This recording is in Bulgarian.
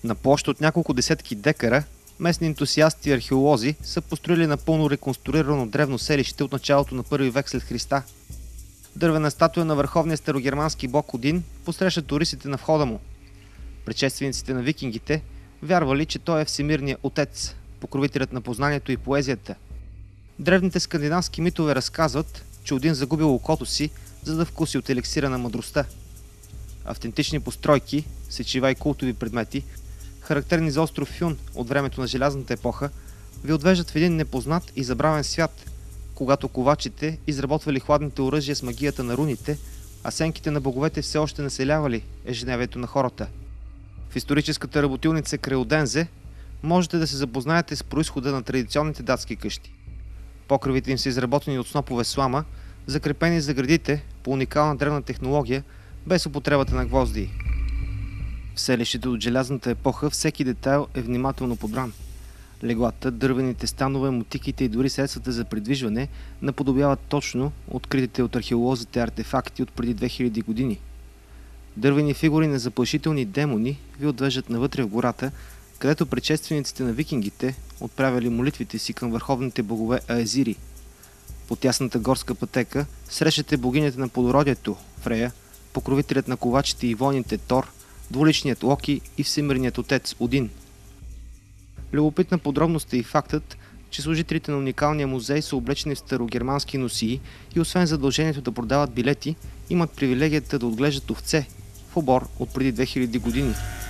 На площ от няколко десетки декара, местни ентусиасти и археолози са построили напълно реконструирано древно селище от началото на първи век след Христа. Дървена статуя на върховния старогермански бог Один посреща туристите на входа му. Предшествениците на викингите вярвали, че той е всемирният отец, покровителят на познанието и поезията. Древните скандинавски митове разказват, че Один загубил окото си, за да вкуси от еликсира на мъдростта. Автентични постройки, сечива и култови предмети, характерни за остров Фюн от времето на желязната епоха, ви отвеждат в един непознат и забравен свят, когато ковачите изработвали хладните оръжия с магията на руните, а сенките на боговете все още населявали ежедневието на хората. В историческата работилница край Одензе можете да се запознаете с произхода на традиционните датски къщи. Покривите им са изработени от снопове слама, закрепени за градите по уникална древна технология, без употребата на гвозди. В селището от желязната епоха всеки детайл е внимателно подбран. Леглата, дървените станове, мотиките и дори средствата за придвижване наподобяват точно откритите от археолозите артефакти от преди 2000 години. Дървени фигури на заплашителни демони ви отвеждат навътре в гората, където предшествениците на викингите отправяли молитвите си към върховните богове Аезири. По тясната горска пътека срещате богинята на плодородието Фрея, покровителят на ковачите и войните Тор, двуличният Локи и всемирният отец Один. Любопитна подробност е и фактът, че служителите на уникалния музей са облечени в старогермански носии и освен задължението да продават билети, имат привилегията да отглеждат овце в обор от преди 2000 години.